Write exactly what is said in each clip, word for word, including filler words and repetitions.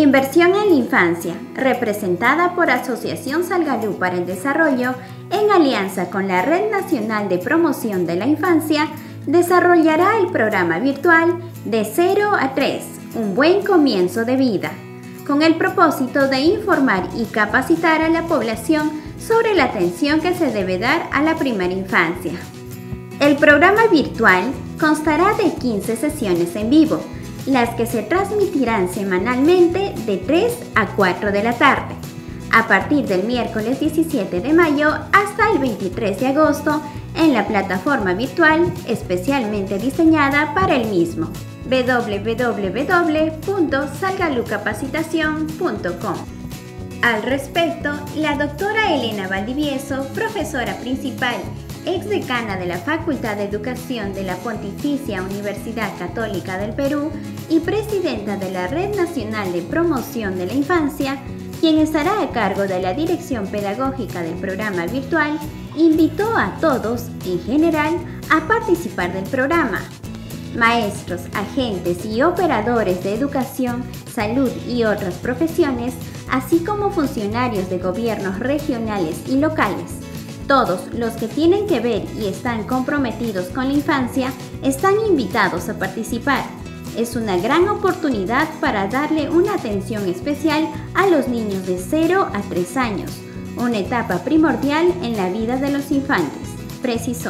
Inversión en la infancia, representada por Asociación Salgalú para el Desarrollo, en alianza con la Red Nacional de Promoción de la Infancia, desarrollará el programa virtual De cero a tres, un buen comienzo de vida, con el propósito de informar y capacitar a la población sobre la atención que se debe dar a la primera infancia. El programa virtual constará de quince sesiones en vivo, las que se transmitirán semanalmente de tres a cuatro de la tarde, a partir del miércoles diecisiete de mayo hasta el veintitrés de agosto, en la plataforma virtual especialmente diseñada para el mismo, doble u doble u doble u punto salgalucapacitación punto com. Al respecto, la doctora Elena Valdivieso, profesora principal, exdecana de la Facultad de Educación de la Pontificia Universidad Católica del Perú y presidenta de la Red Nacional de Promoción de la Infancia, quien estará a cargo de la dirección pedagógica del programa virtual, invitó a todos, en general, a participar del programa. Maestros, agentes y operadores de educación, salud y otras profesiones, así como funcionarios de gobiernos regionales y locales. Todos los que tienen que ver y están comprometidos con la infancia están invitados a participar. Es una gran oportunidad para darle una atención especial a los niños de cero a tres años, una etapa primordial en la vida de los infantes, precisó.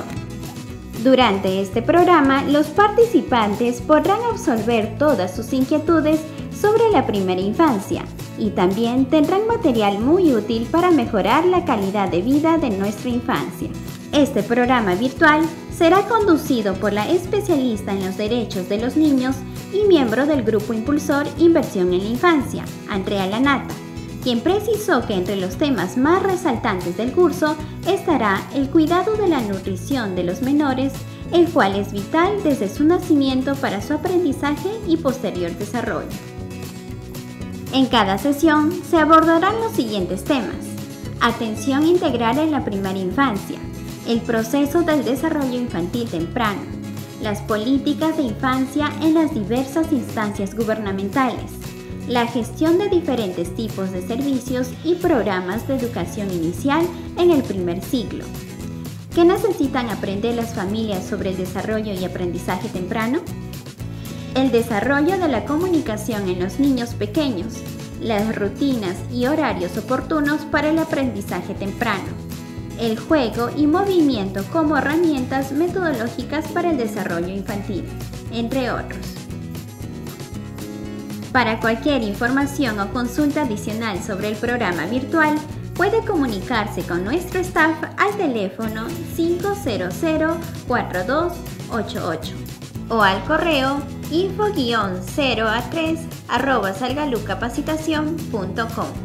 Durante este programa, los participantes podrán absolver todas sus inquietudes sobre la primera infancia y también tendrán material muy útil para mejorar la calidad de vida de nuestra infancia. Este programa virtual será conducido por la especialista en los derechos de los niños y miembro del Grupo Impulsor Inversión en la Infancia, Andrea Lanata, quien precisó que entre los temas más resaltantes del curso estará el cuidado de la nutrición de los menores, el cual es vital desde su nacimiento para su aprendizaje y posterior desarrollo. En cada sesión se abordarán los siguientes temas: atención integral en la primera infancia, el proceso del desarrollo infantil temprano, las políticas de infancia en las diversas instancias gubernamentales, la gestión de diferentes tipos de servicios y programas de educación inicial en el primer ciclo. ¿Qué necesitan aprender las familias sobre el desarrollo y aprendizaje temprano? El desarrollo de la comunicación en los niños pequeños, las rutinas y horarios oportunos para el aprendizaje temprano, el juego y movimiento como herramientas metodológicas para el desarrollo infantil, entre otros. Para cualquier información o consulta adicional sobre el programa virtual, puede comunicarse con nuestro staff al teléfono cinco cero cero, cuatro dos ocho ocho o al correo info guion cero a tres arroba salgalucapacitación punto com.